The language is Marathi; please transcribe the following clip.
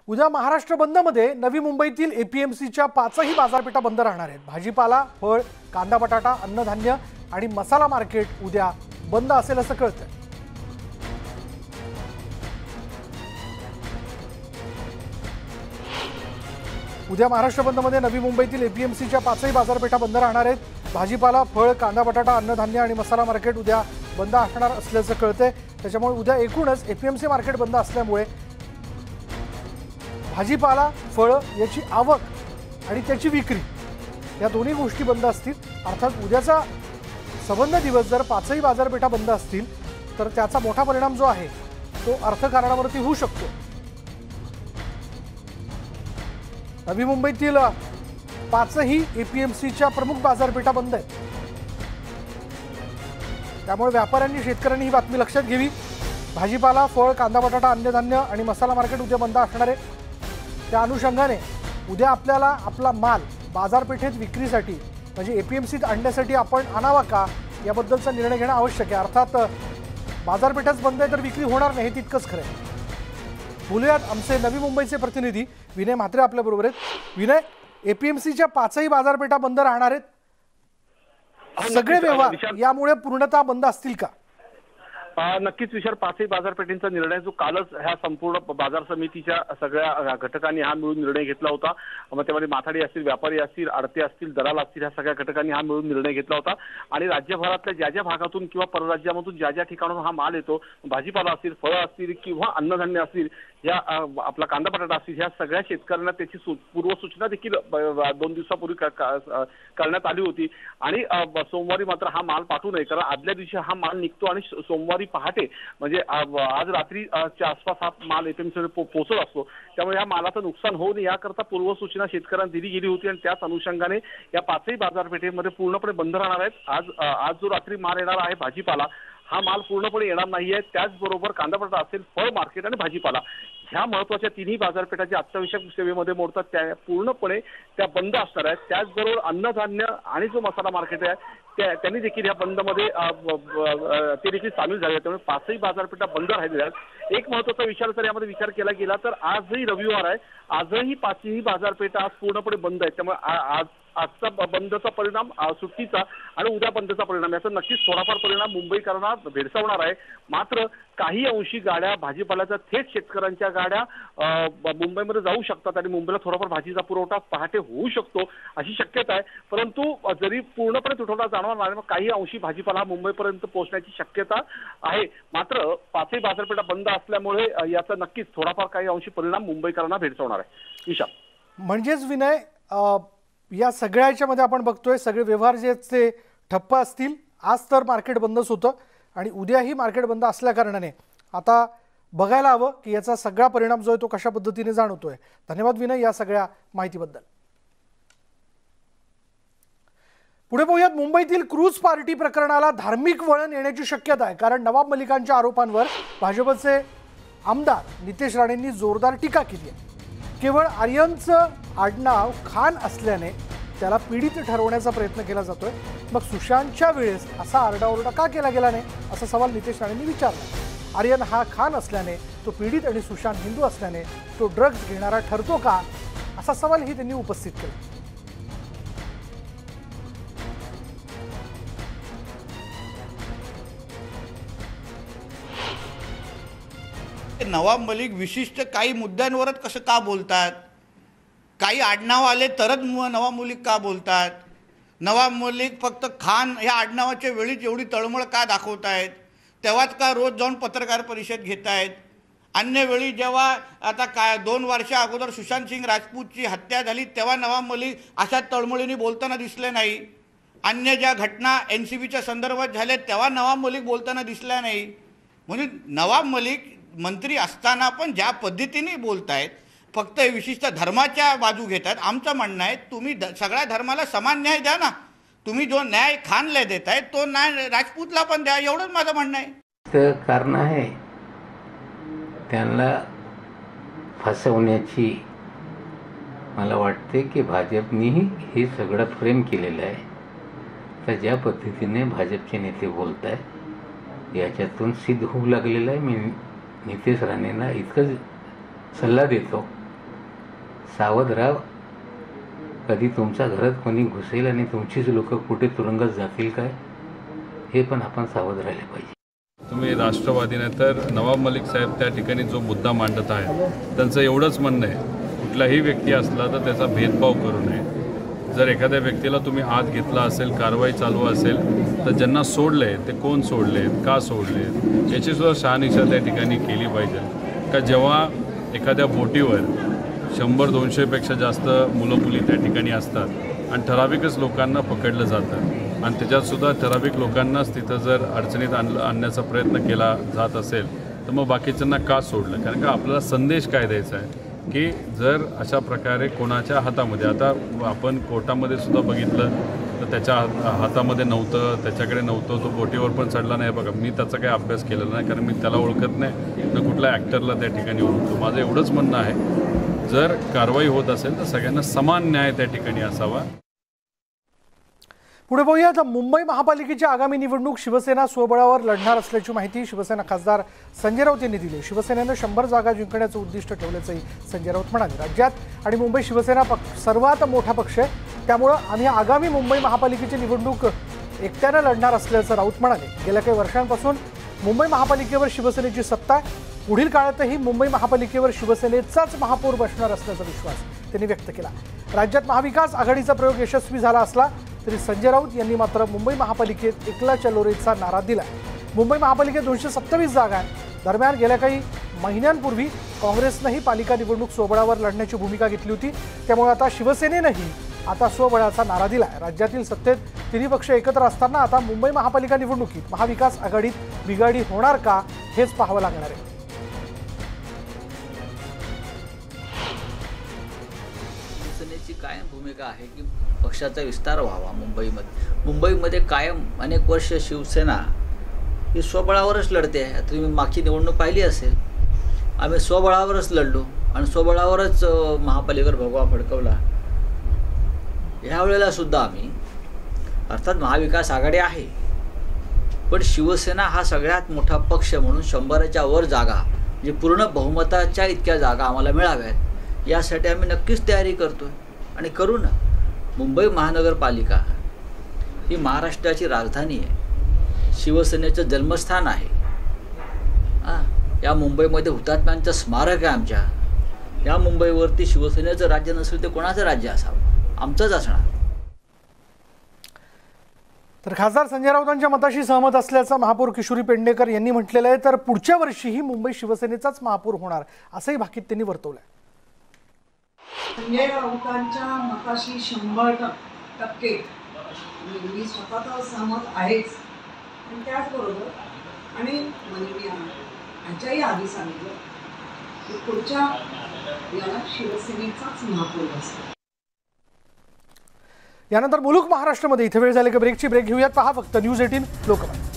उद्या महाराष्ट्र बंदमध्ये नवी मुंबईतील एपीएमसीच्या 5ही बाजारपेठा बंद राहणार आहेत। भाजीपाला, फळ, कांदा, बटाटा, अन्नधान्य आणि मसाला मार्केट उद्या बंद असेल असं कळतंय। उद्या महाराष्ट्र बंदमध्ये नवी मुंबईतील एपीएमसीच्या 5ही बाजारपेठा बंद राहणार आहेत। भाजीपाला, फळ, कांदा, बटाटा, अन्नधान्य आणि मसाला मार्केट उद्या बंद असणार असल्याचं कळतंय। त्याच्यामुळे उद्या एकूणच एपीएमसी मार्केट बंद असल्यामुळे भाजीपाला, फळ याची आवक आणि त्याची विक्री या दोन्ही गोष्टी बंद असतील। अर्थात उद्याचा संबंध दिवस जर 5ही बाजारपेठा बंद असतील तर त्याचा मोठा परिणाम जो आहे तो अर्थकारणावरती होऊ शकतो। नवी मुंबईतील 5ही एपीएमसीच्या प्रमुख बाजारपेठा बंद आहेत। त्यामुळे व्यापाऱ्यांनी, शेतकऱ्यांनी ही बातमी लक्षात घ्यावी। भाजीपाला, फळ, कांदा, बटाटा, अन्नधान्य आणि मसाला मार्केट उद्या बंद असणार आहे। त्या अनुषंगाने उद्या आपल्याला आपला माल बाजारपेठेत विक्रीसाठी म्हणजे एपीएमसीत आणण्यासाठी आपण आणावा का याबद्दलचा निर्णय घेणं आवश्यक आहे। अर्थात बाजारपेठच बंद आहे तर विक्री होणार नाही हे तितकंच खरं आहे। बोलूयात, आमचे नवी मुंबईचे प्रतिनिधी विनय म्हात्रे आपल्या बरोबर आहेत। विनय, एपीएमसीच्या 5ही बाजारपेठा बंद राहणार आहेत, सगळे व्यवहार यामुळे पूर्णतः बंद असतील का? नक्कीच विचार 5ही बाजारपेठेंचा निर्णय जो कालच ह्या संपूर्ण बाजार समितीच्या सगळ्या घटकांनी हा मिळून निर्णय घेतला होता। मग त्यामध्ये माथाडी असतील, व्यापारी असतील, आडते असतील, दलाल असतील, ह्या सगळ्या घटकांनी हा मिळून निर्णय घेतला होता। आणि राज्यभरातल्या ज्या ज्या भागातून किंवा परराज्यामधून ज्या ज्या ठिकाणाहून हा माल येतो, भाजीपाला असतील, फळं असतील किंवा अन्नधान्य असतील, या आपला कांदा बटाटा असतील, ह्या सगळ्या शेतकऱ्यांना त्याची पूर्वसूचना देखील 2 दिवसापूर्वी करण्यात आली होती। आणि सोमवारी मात्र हा माल पाठवू नये, कारण आदल्या दिवशी हा माल निघतो आणि सोमवारी पहाटे म्हणजे आज रात्रीच्या आसपास हा माल एपीएमसीमध्ये पोहोचत असतो। त्यामुळे या मालाचं नुकसान होऊ नये याकरता पूर्वसूचना शेतकऱ्यांना दिली गेली होती आणि त्याच अनुषंगाने या 5ही बाजारपेठेमध्ये पूर्णपणे बंद राहणार आहेत। आज जो रात्री माल येणार आहे भाजीपाला, हा माल पूर्णपणे येणार नाहीये। त्याचबरोबर कांदा बटाटा असेल, फळ मार्केट आणि भाजीपाला ह्या महत्त्वाच्या 3ही बाजारपेठा ज्या अत्यावश्यक सेवेमध्ये मोडतात त्या पूर्णपणे त्या बंद असणार आहेत। त्याचबरोबर अन्नधान्य आणि जो मसाला मार्केट आहे त्यांनी देखील या बंदमध्ये ते देखील सामील झाले। त्यामुळे 5ही बाजारपेठा बंद राहिलेल्या आहेत। एक महत्त्वाचा विचार जर यामध्ये विचार केला गेला तर आजही रविवार आहे, आजही 5ही बाजारपेठा आज पूर्णपणे बंद आहेत। त्यामुळे आजचा बंदचा परिणाम सुट्टीचा आणि उद्या बंदचा परिणाम याचा नक्कीच थोडाफार परिणाम मुंबईकरांना भेडसावणार आहे। मात्र काही अंशी गाड्या भाजीपाल्याच्या थेट शेतकऱ्यांच्या गाड्या मुंबईमध्ये जाऊ शकतात आणि मुंबईला थोडाफार भाजीचा पुरवठा पहाटे होऊ शकतो अशी शक्यता आहे। परंतु जरी पूर्णपणे तुटवडा जाणवणार नाही, मग काही अंशी भाजीपाला मुंबईपर्यंत पोहोचण्याची शक्यता आहे। मात्र 5ही बाजारपेठा बंद असल्यामुळे याचा नक्कीच थोडाफार काही अंशी परिणाम मुंबईकरांना भेडसावणार आहे। ईशा, म्हणजेच विनय, या सगळ्याच्या मध्ये आपण बघतोय सगळे व्यवहार जे ते ठप्प असतील। आज तर मार्केट बंदच होतं आणि उद्याही मार्केट बंद असल्या कारणाने आता बघायला हवं की याचा सगळा परिणाम जो आहे तो कशा पद्धतीने जाणवतोय। धन्यवाद विनय या सगळ्या माहितीबद्दल। पुढे पाहूयात, मुंबईतील क्रूज पार्टी प्रकरणाला धार्मिक वळण येण्याची शक्यता आहे, कारण नवाब मलिकांच्या आरोपांवर भाजपचे आमदार नितेश राणेंनी जोरदार टीका केली आहे। केवळ आर्यनचं आडनाव खान असल्याने त्याला पीडित ठरवण्याचा प्रयत्न केला जातोय। मग सुशांतच्या वेळेस असा आरडाओरडा का केला गेला नाही असा सवाल नितेश राणेंनी विचारला। आर्यन हा खान असल्याने तो पीडित आणि सुशांत हिंदू असल्याने तो ड्रग्ज घेणारा ठरतो का असा सवालही त्यांनी उपस्थित केला। नवाब मलिक विशिष्ट काही मुद्द्यांवरच कसं का बोलतात, काही आडनाव आले तरच नवाब मलिक का बोलतात, नवाब मलिक फक्त खान या आडनावाच्या वेळीच एवढी तळमळ का दाखवत आहेत, तेव्हाच का रोज जाऊन पत्रकार परिषद घेत आहेत। अन्य वेळी जेव्हा आता 2 वर्षा अगोदर सुशांत सिंग राजपूतची हत्या झाली तेव्हा नवाब मलिक अशा तळमळीने बोलताना दिसले नाही। अन्य ज्या घटना NCBच्या संदर्भात झाल्या तेव्हा नवाब मलिक बोलताना दिसला नाही। म्हणजे नवाब मलिक मंत्री असताना पण ज्या पद्धतीने बोलतायत, फक्त विशिष्ट धर्माच्या बाजू घेतात। आमचं म्हणणं आहे तुम्ही सगळ्या धर्माला समान न्याय द्या ना। तुम्ही जो न्याय खानला देताय तो न्याय राजपूतला पण द्या, एवढंच माझं म्हणणं आहे। कारण आहे त्यांना फसवण्याची मला वाटते की भाजपनेही हे सगळं फ्रेम केलेलं आहे। तर ज्या पद्धतीने भाजपचे नेते बोलत आहेत याच्यातून सिद्ध होऊ लागलेलं आहे। मी नितेश राणेंना इतकंच सल्ला देतो सावध राहा, कधी तुमच्या घरात कोणी घुसेल आणि तुमचीच लोक कुठे तुरुंगात जातील काय, हे पण आपण सावध राहिले पाहिजे. तुम्ही राष्ट्रवादी नाही तर नवाब मलिक साहेब त्या ठिकाणी जो मुद्दा मांडत आहे त्यांचं एवढंच म्हणणं आहे, कुठलाही व्यक्ती असला तर त्याचा भेदभाव करू नये. जर एखाद्या व्यक्तीला तुम्ही आत घेतला असेल, कारवाई चालू असेल, तर ज्यांना सोडले ते कोण सोडले, का सोडले, याचीसुद्धा शहानिशा त्या ठिकाणी केली पाहिजे. का जेव्हा एखाद्या बोटीवर 100-200पेक्षा जास्त मुलं मुली त्या ठिकाणी असतात आणि ठराविकच लोकांना पकडलं जातं आणि त्याच्यातसुद्धा ठराविक लोकांनाच तिथं जर अडचणीत आणण्याचा प्रयत्न केला जात असेल तर मग बाकीच्यांना का सोडलं? कारण का आपल्याला संदेश काय द्यायचा आहे की जर अशा प्रकारे कोणाच्या हातामध्ये, आता आपण कोर्टामध्ये सुद्धा बघितलं तर त्याच्या हातामध्ये नव्हतं, त्याच्याकडे नव्हतं, तो बोटीवर पण चढला नाही. बघा, मी त्याचा काही अभ्यास केलेला नाही कारण मी त्याला ओळखत नाही, न कुठल्या ॲक्टरला त्या ठिकाणी ओळखतो. माझं एवढंच म्हणणं आहे, जर कारवाई होत असेल तर सगळ्यांना समान न्याय त्या ठिकाणी असावा. पुढे बघूया, तर मुंबई महापालिकेची आगामी निवडणूक शिवसेना स्वबळावर लढणार असल्याची माहिती शिवसेना खासदार संजय राऊत यांनी दिली. शिवसेनेनं 100 जागा जिंकण्याचं उद्दिष्ट ठेवल्याचंही संजय राऊत म्हणाले. राज्यात आणि मुंबई शिवसेना सर्वात मोठा पक्ष आहे, त्यामुळं आम्ही आगामी मुंबई महापालिकेची निवडणूक एकट्यानं लढणार असल्याचं राऊत म्हणाले. गेल्या काही वर्षांपासून मुंबई महापालिकेवर शिवसेनेची सत्ता आहे. पुढील काळातही मुंबई महापालिकेवर शिवसेनेचाच महापौर बसणार असल्याचा विश्वास त्यांनी व्यक्त केला. राज्यात महाविकास आघाडीचा प्रयोग यशस्वी झाला असला तरी संजय राऊत यांनी मात्र मुंबई महापालिकेत एकलाच्या लोरेचा नारा दिला. मुंबई महापालिकेत 227 जागा आहेत. दरम्यान गेल्या काही महिन्यांपूर्वी काँग्रेसनंही पालिका निवडणूक स्वबळावर लढण्याची भूमिका घेतली होती, त्यामुळे आता शिवसेनेनंही आता स्वबळाचा नारा दिला. राज्यातील सत्तेत तिन्ही पक्ष एकत्र असताना आता मुंबई महापालिका निवडणुकीत महाविकास आघाडीत बिघाडी होणार का, हेच पाहावं लागणार आहे. शिवसेनेची कायम भूमिका आहे की पक्षाचा विस्तार व्हावा. मुंबईमध्ये कायम अनेक वर्ष शिवसेना ही स्वबळावरच लढते आहे. आता तुम्ही मागची निवडणूक पाहिली असेल, आम्ही स्वबळावरच लढलो आणि स्वबळावरच महापालिकेवर भगवा फडकवला. ह्या वेळेला सुद्धा आम्ही, अर्थात महाविकास आघाडी आहे, पण शिवसेना हा सगळ्यात मोठा पक्ष म्हणून 100च्या वर जागा, म्हणजे पूर्ण बहुमताच्या इतक्या जागा आम्हाला मिळाव्यात, यासाठी आम्ही नक्कीच तयारी करतो आणि करू ना. मुंबई महानगरपालिका ही महाराष्ट्राची राजधानी आहे, शिवसेनेचं जन्मस्थान आहे. या मुंबईमध्ये हुतात्म्यांचं स्मारक आहे आमच्या. या मुंबईवरती शिवसेनेचं राज्य नसेल तर कोणाचं राज्य असावं? आमचंच असणार. तर खासदार संजय राऊतांच्या मताशी सहमत असल्याचं महापौर किशोरी पेडणेकर यांनी म्हटलेलं आहे. तर पुढच्या वर्षीही मुंबई शिवसेनेचाच महापौर होणार असंही भाकीत त्यांनी वर्तवलंय. संजय राऊतांच्या मताशी 100% मी स्वतः तर सहमत आहेच, पण त्याचबरोबर आणि मी ह्याच्याही आधी सांगितलं की पुढच्या याला शिवसेनेचाच महापौर असतो. यानंतर मुलुक महाराष्ट्रामध्ये इथे वेळ झाले का ब्रेकची ब्रेक घेऊयात. पहा फक्त न्यूज 18 लोकमत.